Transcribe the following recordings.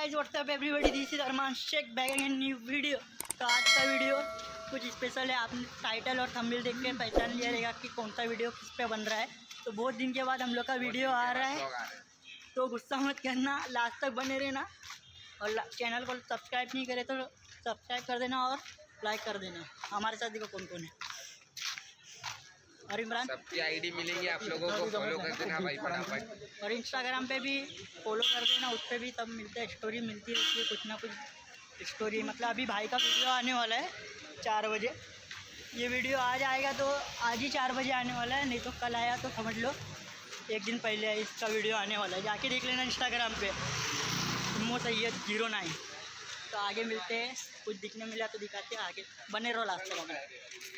Guys, what's up everybody, this is Arman Shaikh back in new video. तो आज का वीडियो कुछ स्पेशल है। आपने टाइटल और थंबनेल देख के पहचान लिया रहेगा कि कौन सा वीडियो किस पे बन रहा है। तो बहुत दिन के बाद हम लोग का वीडियो आ रहा है, तो गुस्सा मत करना, लास्ट तक बने रहना। और चैनल को सब्सक्राइब नहीं करे तो सब्सक्राइब कर देना और लाइक कर देना। हमारे साथ देखो कौन कौन है। और इमरान, सबकी आईडी मिलेंगी आप लोगों को, फॉलो कर देना भाई फटाफट। और इंस्टाग्राम पे भी फॉलो कर देना, उस पर भी सब मिलता है, स्टोरी मिलती रहती है, कुछ ना कुछ स्टोरी। मतलब अभी भाई का वीडियो आने वाला है 4 बजे। ये वीडियो आज आएगा तो आज ही 4 बजे आने वाला है, नहीं तो कल आया तो समझ लो 1 दिन पहले इसका वीडियो आने वाला है। जाके देख लेना इंस्टाग्राम पे सैयद 09। तो आगे मिलते हैं, कुछ दिखने मिला तो दिखाते हैं, आगे बने रहो लास्ट तक।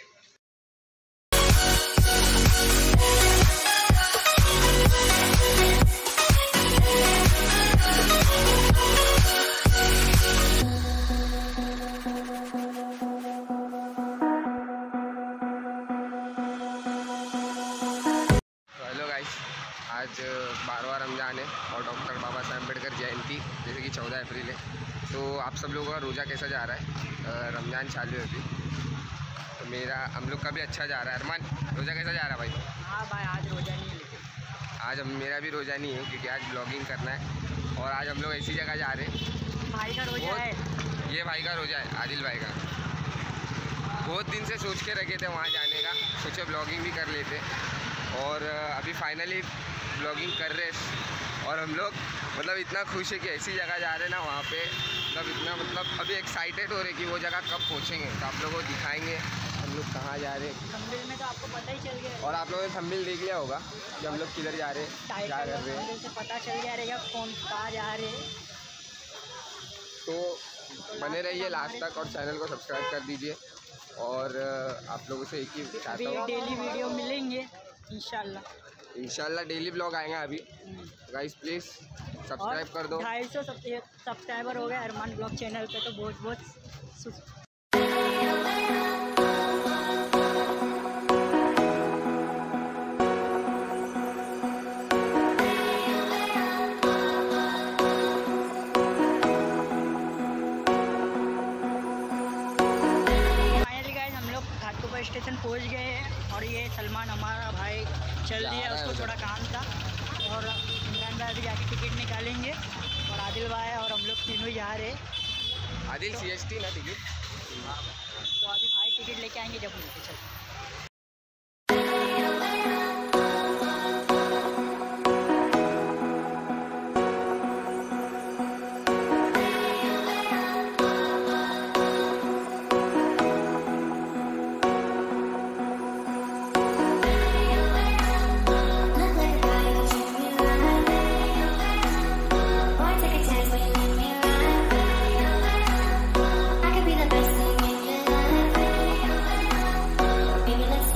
हेलो गाइस, आज 12वां रमज़ान है और डॉक्टर बाबा साहब अम्बेडकर जयंती जैसे कि 14 अप्रैल है। तो आप सब लोगों का रोज़ा कैसा जा रहा है? रमज़ान चालू है अभी, तो मेरा हम लोग का भी अच्छा जा रहा है। अरमान, रोज़ा कैसा जा रहा है भाई? हाँ भाई, आज रोज़ा नहीं है, लेकिन आज मेरा भी रोज़ा नहीं है क्योंकि आज ब्लॉगिंग करना है। और आज हम लोग ऐसी जगह जा रहे हैं, भाई का रोज़ा है। ये भाई का रोज़ा है, आदिल भाई का। बहुत दिन से सोच के रखे थे वहाँ जाने का, सोचे ब्लॉगिंग भी कर लेते, और अभी फाइनली ब्लॉगिंग कर रहे हैं। और हम लोग मतलब इतना खुश है कि ऐसी जगह जा रहे हैं ना, वहाँ पे मतलब अभी एक्साइटेड हो रहे कि वो जगह कब पहुँचेंगे। तो आप लोगों को दिखाएंगे हम लोग कहाँ जा रहे हैं। थंबनेल में तो आपको पता ही चल गया, और आप लोगों ने थंबनेल देख लिया होगा कि हम लोग किधर जा रहे हैं, क्या कर रहे हैं। से पता चल गया रहेगा कौन कहाँ जा रहे हैं। तो बने रहिए लास्ट तक और चैनल को सब्सक्राइब कर दीजिए। और आप लोगों से एक ही चाहता हूँ, डेली वीडियो मिलेंगे इंशाल्लाह डेली ब्लॉग आएगा अभी। गाइस प्लीज़ सब्सक्राइब कर दो। 250 सब्सक्राइबर हो गए अरमान ब्लॉग चैनल पे, तो बहुत बहुत स्टेशन पहुंच गए हैं। और ये सलमान हमारा भाई चल दिया, उसको थोड़ा काम था। और इमरान भाई भी जाके टिकट निकालेंगे, और आदिल भाई और हम लोग तीनों जा रहे हैं। आदिल CST ना टिकट, तो अभी भाई टिकट लेके आएंगे जब मिलते चल। Maybe let's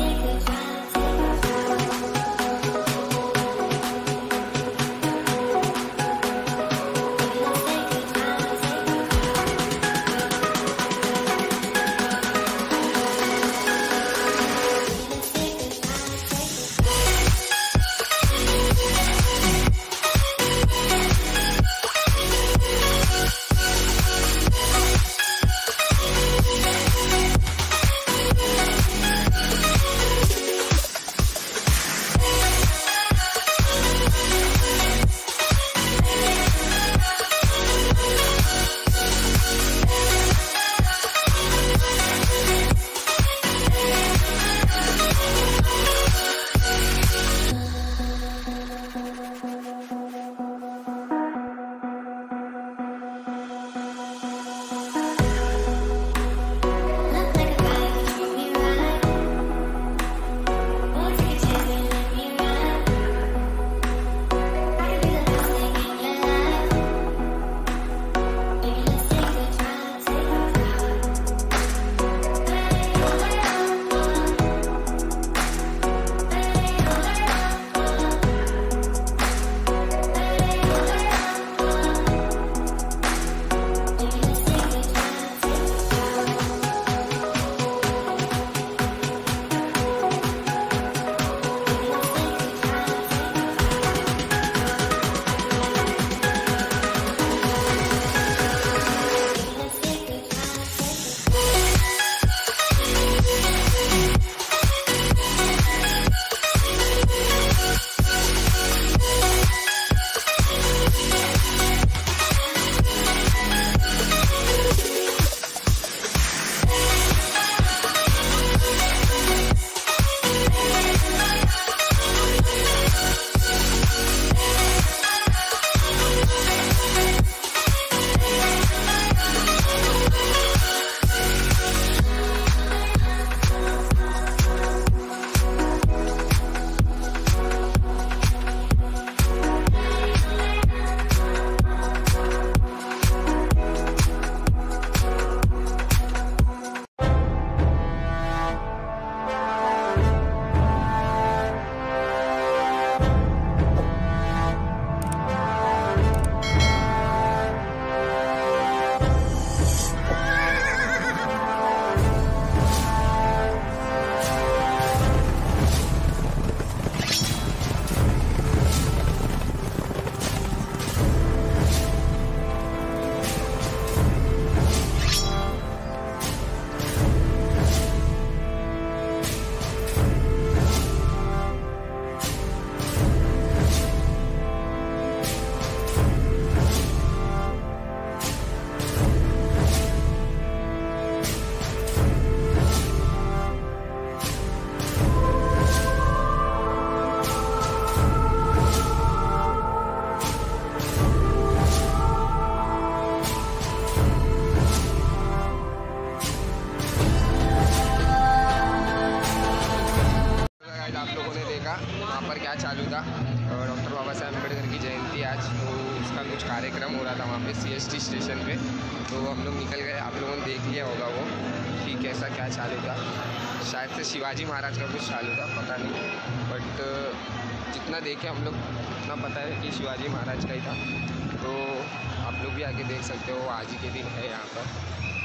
जाम हो रहा था वहाँ पे CST स्टेशन पे, तो हम लोग निकल गए। आप लोगों ने देख लिया होगा वो कि कैसा क्या चालू था। शायद से शिवाजी महाराज का कुछ चालू था, पता नहीं, बट जितना देखे हम लोग उतना पता है कि शिवाजी महाराज का ही था। तो आप लोग भी आके देख सकते हो, आज ही के दिन है यहाँ पर।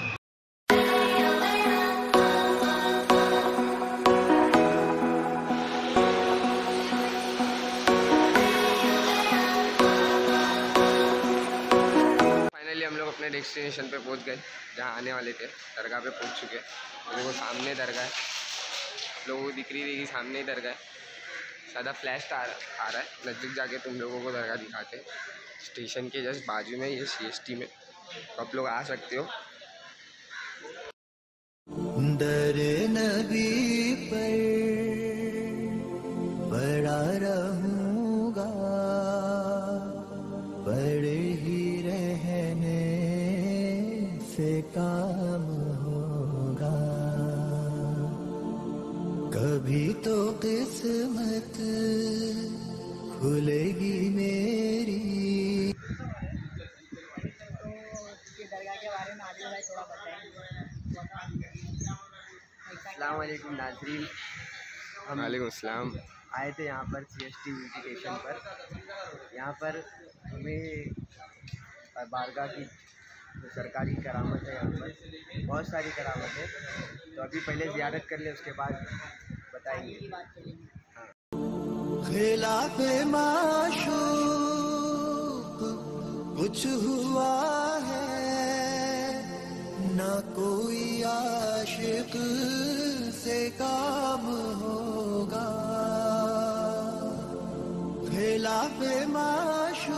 हम लोग अपने डेस्टिनेशन पे पहुंच गए, जहाँ आने वाले थे। दरगाह पे पहुंच चुके हैं। देखो सामने दरगाह है, लोगों को दिख रही रहेगी, सामने ही दरगाह है। ज़्यादा फ्लैश आ रहा है, नज़दीक जाके तुम लोगों को दरगाह दिखाते हैं। स्टेशन के जस्ट बाजू में ये CST में, तो आप लोग आ सकते हो। दर नबी पर पड़ा रहूँगा, पड़े ही रहने से काम होगा। कभी तो किस्मत खुलेगी मेरी। ये दरगाह के बारे में आदिल भाई थोड़ा बताएंगे। अस्सलाम वालेकुम नाज़रीन, हम वालेकुम अस्सलाम। आए थे यहाँ पर CST स्टेशन पर। यहाँ पर हमें बारगाह की जो सरकारी करामत है, यहाँ पर बहुत सारी करामत है, तो अभी पहले ज़ियारत कर ले, उसके बाद बताएंगे। खिलाफ माशूक कुछ हुआ है, ना कोई आशिक से काम होगा। खिलाफ माशूक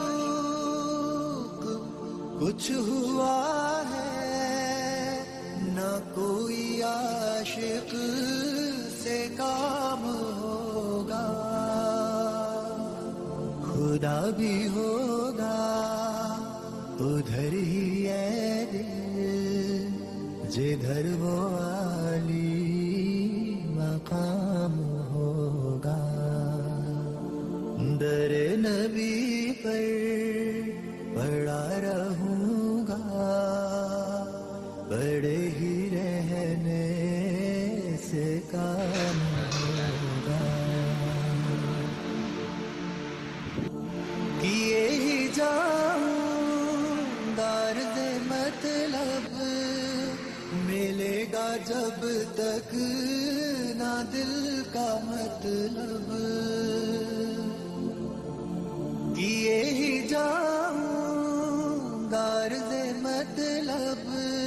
कुछ हुआ है, ना कोई आशिक से काम होगा। खुदा भी होगा उधर ही है दिल, जिधर वो आली मकाम होगा। दर नबी पर पड़ा रहूँगा, बड़े ही रहने से काम होगा। किए ही जाऊंगा अर्ज़ मतलब, मिलेगा जब तक ना दिल का मतलब। किए ही जाऊंगा अर्ज़ मतलब,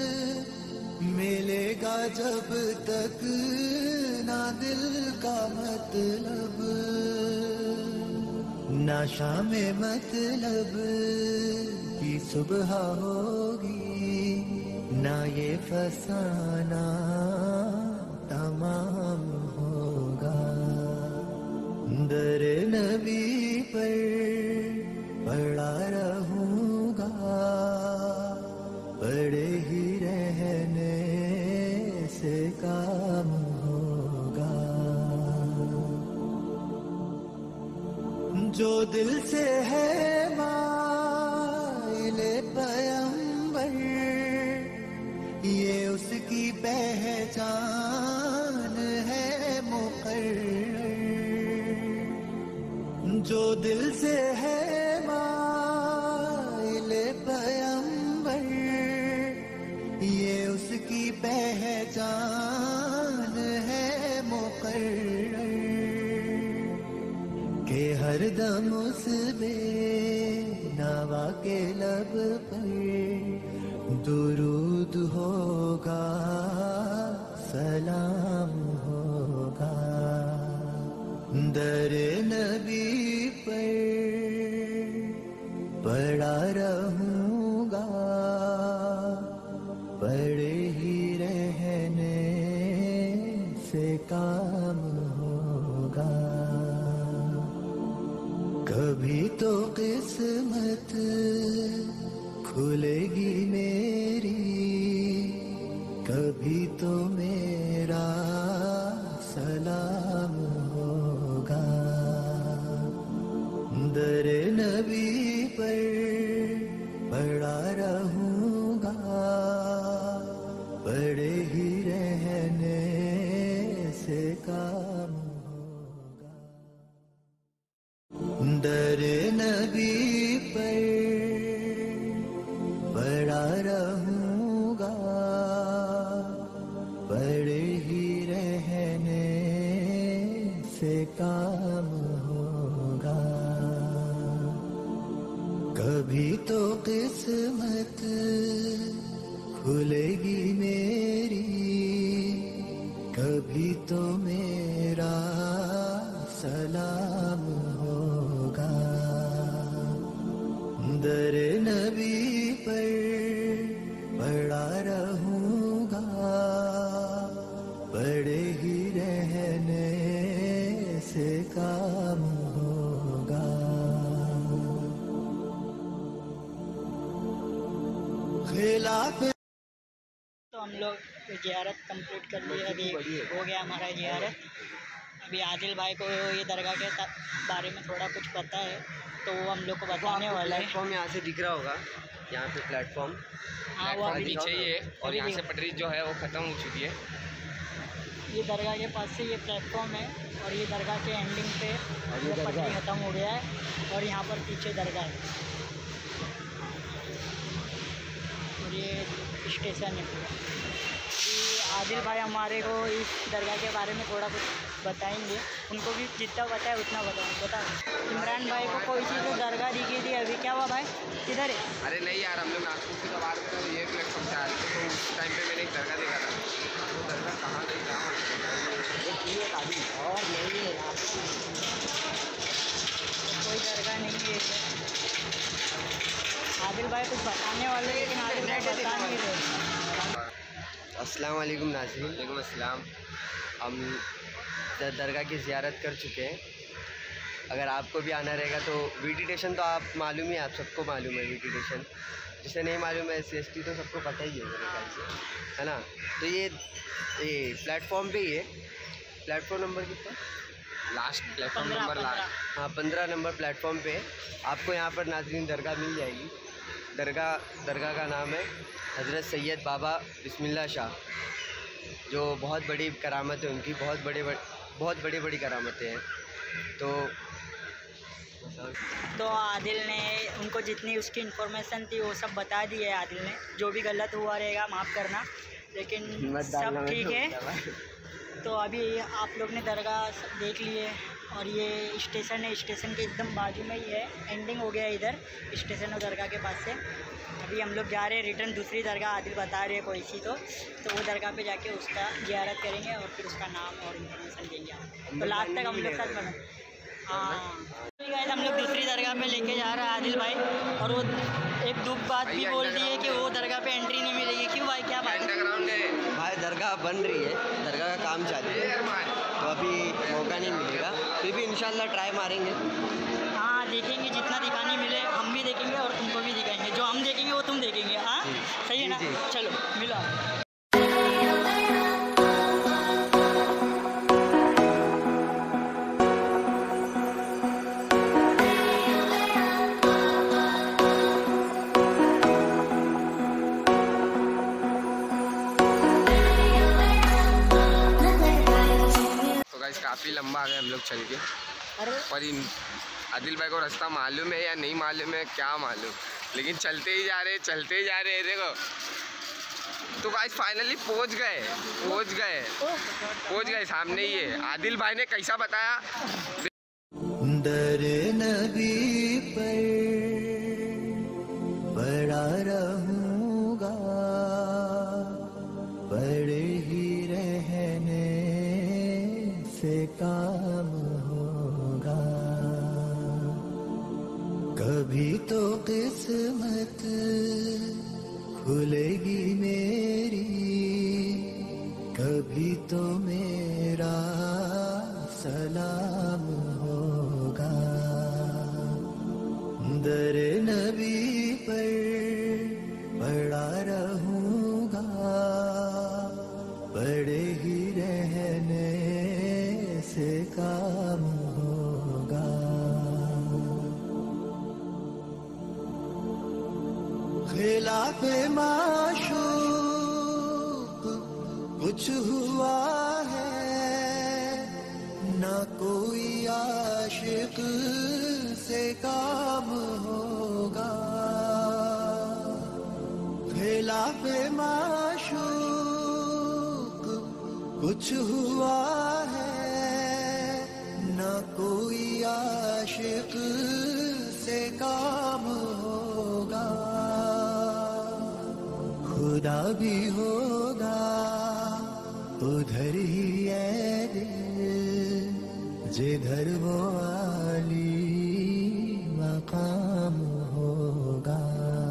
मिलेगा जब तक ना दिल का मतलब। ना शाम मतलब की सुबह होगी, ना ये फसाना तमाम होगा। दर नबी पर पड़ा रहूँगा, बड़े ही रहने से काम होगा। जो दिल से है माइले पैगंबर, ये उसकी पहचान है मुकर्रर। जो दिल से है माइले पैगंबर, ये उसकी पहचान है मुकर्रर। के हर दम उस बेनवा के लब पर दुरूद होगा, सलाम होगा। दर नबी पर पड़ा रहूँगा, पड़े ही रहने से काम होगा। कभी तो किस्मत खुलेगी मेरी, कभी तो मेरा सलाम होगा। दर नबी पर किस्मत खुलेगी मेरी, कभी तो मेरा सलाम होगा। दर नबी पर पड़ा रहूंगा, पड़े ही रहने से काम होगा। खिलाफ तो हम लोग ज़ियारत कंप्लीट कर ली, अभी हो गया हमारा ज़ियारत। अभी आदिल भाई को ये दरगाह के बारे में थोड़ा कुछ पता है, तो वो हम लोग को बताने वाला है। प्लेटफॉर्म यहाँ से दिख रहा होगा, यहाँ पे प्लेटफॉर्म। हाँ, वो अभी पीछे ही है और यहाँ से पटरी जो है वो ख़त्म हो चुकी है। ये दरगाह के पास से ये प्लेटफॉर्म है और ये दरगाह के एंडिंग पे ये पटरी ख़त्म हो गया है और यहाँ पर पीछे दरगाह है और ये स्टेशन है पूरा। अभी आदिल भाई हमारे को इस दरगाह के बारे में थोड़ा कुछ बताएंगे, उनको भी जितना पता है उतना बताओ। इमरान भाई को कोई चीज़ तो दरगाह दिखी थी, अभी क्या हुआ भाई, किधर है? अरे नहीं यार, हम लोग नागपुर की सवार में तो ये प्लेटफॉर्म से आ रहे थे, तो उस टाइम पे मैंने एक दरगाह देखा था। वो दरगाह कहाँ गई क्या और नहीं है, कोई दरगाह नहीं है इधर। आदिल भाई कुछ बताने वाले हैं, लेकिन आदिल भाई बता नहीं रहे। अस्सलाम वालेकुम नाज़रीन। वालेकुम अस्सलाम। हम दरगाह की ज़ियारत कर चुके हैं। अगर आपको भी आना रहेगा तो वीटी स्टेशन तो आप मालूम ही है, आप सबको मालूम है वीटी स्टेशन। जिसे नहीं मालूम है SC/ST तो सबको पता ही है मेरे ख्याल से, है ना। तो ये प्लेटफॉर्म पे ही है। प्लेटफॉर्म नंबर कितना? लास्ट प्लेटफॉर्म नंबर हाँ 15 नंबर प्लेटफॉर्म पे आपको यहाँ पर नाज़रीन दरगाह मिल जाएगी। दरगाह का नाम है हज़रत सैयद बाबा बिस्मिल्लाह शाह, जो बहुत बड़ी करामत है उनकी, बहुत बड़ी करामतें हैं। तो आदिल ने उनको जितनी उसकी इन्फॉर्मेशन थी वो सब बता दी है। आदिल ने जो भी गलत हुआ रहेगा माफ़ करना, लेकिन सब ठीक है। तो अभी आप लोग ने दरगाह देख लिए और ये स्टेशन है, स्टेशन के एकदम बाजू में ही है, एंडिंग हो गया इधर स्टेशन और दरगाह के पास से। अभी हम लोग जा रहे हैं रिटर्न दूसरी दरगाह, आदिल बता रहे हैं कोई सी, तो वो दरगाह पे जाके उसका ज़ियारत करेंगे और फिर उसका नाम और इन्फॉर्मेशन देंगे। तो लास्ट तक हम लोग साथ बना। हाँ गाइस, हम लोग दूसरी दरगाह पे लेके जा रहे हैं आदिल भाई, और वो एक दुख बात भी बोल दी है कि वो दरगाह पे एंट्री नहीं मिलेगी। क्यों भाई, क्या बात है? अंडरग्राउंड है भाई दरगाह बन रही है, दरगाह का काम चालू है, तो अभी मौका नहीं मिलेगा, फिर भी इंशाल्लाह ट्राई मारेंगे। हाँ देखेंगे, जितना दिखाने मिले हम भी देखेंगे और तुमको भी दिखाएंगे। जो हम देखेंगे वो तुम देखेंगे। हाँ सही है ना, चलो मिला। काफ़ी लंबा आ गए हम लोग चल के, और इन आदिल भाई को रास्ता मालूम है या नहीं मालूम है क्या मालूम, लेकिन चलते ही जा रहे हैं देखो। तो गाइस फाइनली पहुंच गए सामने ही है। आदिल भाई ने कैसा बताया, दर नबी पर पड़ा रहूंगा, पड़े ही रहने से काम होगा। कभी तो किस्मत खुलेगी मेरी, कभी तो मेरा सलाम होगा। दर नबी पर पड़ा रहूंगा, पड़े ही रहने से काम होगा। खिलाफ माशूक कुछ हुआ है, ना कोई आशिक से काम होगा। खिलाफ माशूक कुछ हुआ है, ना कोई आशिक से काम होगा। खुदा भी होगा उधर ही है दिल जिधर वो आली मकाम होगा।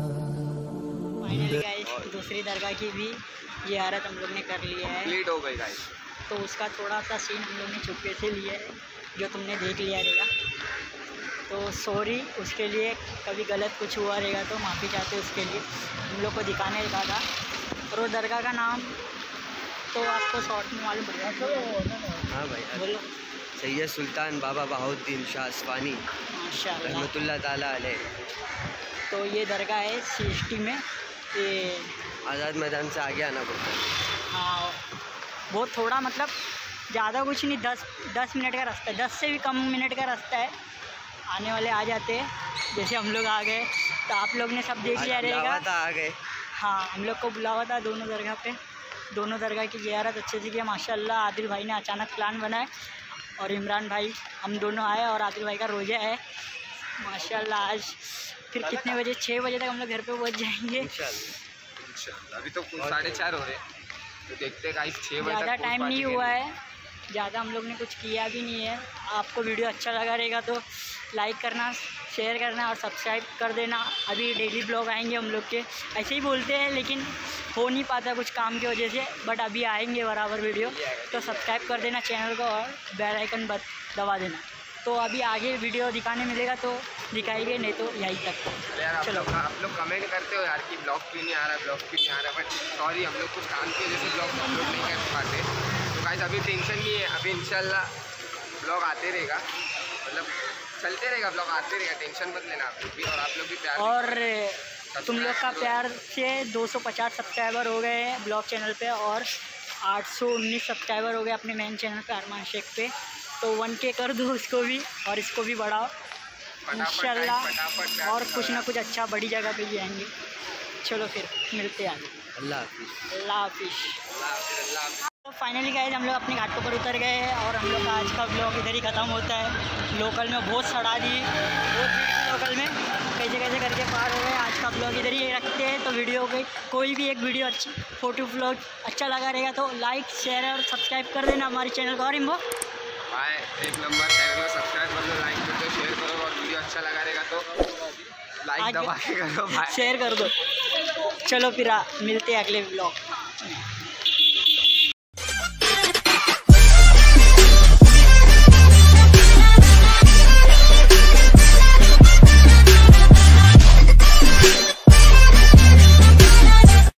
फाइनली गाइस दूसरी दरगाह की भी ज़ियारत हम लोग ने कर लिया है, कंप्लीट हो गई गाइस। तो उसका थोड़ा सा सीन हम लोग ने चुपके से लिया है जो तुमने देख लिया रहेगा। तो सॉरी उसके लिए, कभी गलत कुछ हुआ रहेगा तो माफ़ी चाहते उसके लिए। हम लोग को दिखाने लगा था, और वो दरगाह का नाम तो आपको शॉर्ट में मालूम पड़ जाएगा। हाँ भाई, बोलो। सैयद सुल्तान बाबा बहाउद्दीन शाह अस्फानी माशाल्लाह। रहमतुल्लाह ताला अलैह। तो ये दरगाह है CST में, ये आज़ाद मैदान से आगे आना पड़ता है। हाँ बहुत थोड़ा, मतलब ज़्यादा कुछ नहीं, 10 मिनट का रास्ता है, 10 से भी कम मिनट का रास्ता है। आने वाले आ जाते हैं, जैसे हम लोग आ गए तो आप लोग ने सब देख लिया रहेगा। आ गए। हाँ हम लोग को बुलावा था दोनों दरगाह पे, दोनों दरगाह की ज़ियारत अच्छे से किया माशाल्लाह। आदिल भाई ने अचानक प्लान बनाया और इमरान भाई, हम दोनों आए और आदिल भाई का रोज़ा है माशाल्लाह। आज फिर कितने बजे, 6 बजे तक हम लोग घर पे पहुँच जाएंगे इंशाल्लाह। अभी तो 4:30 हो रहे हैं, तो देखते गाइस 6 बजे ज़्यादा तक टाइम नहीं हुआ है, ज़्यादा हम लोग ने कुछ किया भी नहीं है। आपको वीडियो अच्छा लगा रहेगा तो लाइक करना, शेयर करना और सब्सक्राइब कर देना। अभी डेली ब्लॉग आएंगे हम लोग के, ऐसे ही बोलते हैं लेकिन हो नहीं पाता कुछ काम की वजह से, बट अभी आएंगे बराबर वीडियो। तो सब्सक्राइब कर देना चैनल को और बेल आइकन दबा देना। तो अभी आगे वीडियो दिखाने मिलेगा तो दिखाएंगे, नहीं तो यहीं तक। यार चलो। आप लोग कमेंट करते हो यार कि ब्लॉग क्यों नहीं आ रहा, ब्लॉग क्यों नहीं आ रहा, बट सॉरी हम लोग कुछ काम की वजह से ब्लॉग अपलोड नहीं कर पाते। तो गाइस अभी टेंशन नहीं है, अभी इंशाल्लाह ब्लॉग आते रहेगा, मतलब चलते रहेगा, ब्लॉग आते रहेगा, टेंशन मत लेना आप लोग भी। और आप लोग भी प्यार और तुम लोग का प्यार से 250 सब्सक्राइबर हो गए हैं ब्लॉग चैनल पे, और 819 सब्सक्राइबर हो गए अपने मेन चैनल पे अरमान शेख पे। तो 1K कर दो उसको भी और इसको भी बढ़ाओ इंशाल्लाह, और कुछ ना कुछ अच्छा बड़ी जगह पे भी आएंगे। चलो फिर मिलते हैं आगे। अल्लाह हाफिज़। अल्लाह हाफिज़। तो फाइनली गाइस हम लोग अपने घाटों पर उतर गए हैं और हम लोग का आज का ब्लॉग इधर ही ख़त्म होता है। लोकल में बहुत सड़ा दी, बहुत लोकल में कैसे कैसे करके पार हो गए। आज का ब्लॉग इधर ही रखते हैं। तो वीडियो को कोई भी एक वीडियो अच्छी फोटो ब्लॉग अच्छा लगा रहेगा तो लाइक शेयर और सब्सक्राइब कर देना हमारे चैनल को। और इम्बो भाई 1 नंबर, चैनल को सब्सक्राइब कर दो, लाइक कर दो, शेयर करो, और वीडियो अच्छा लगा रहेगा तो लाइक दबा के करो भाई, शेयर कर दो। चलो फिर मिलते हैं अगले ब्लॉग।